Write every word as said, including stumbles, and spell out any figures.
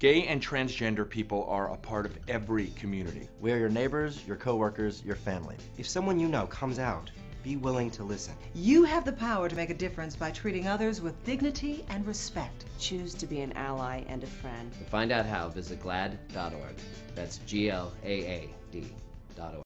Gay and transgender people are a part of every community. We are your neighbors, your coworkers, your family. If someone you know comes out, be willing to listen. You have the power to make a difference by treating others with dignity and respect. Choose to be an ally and a friend. To find out how, visit glad dot org. That's G L A A D dot org.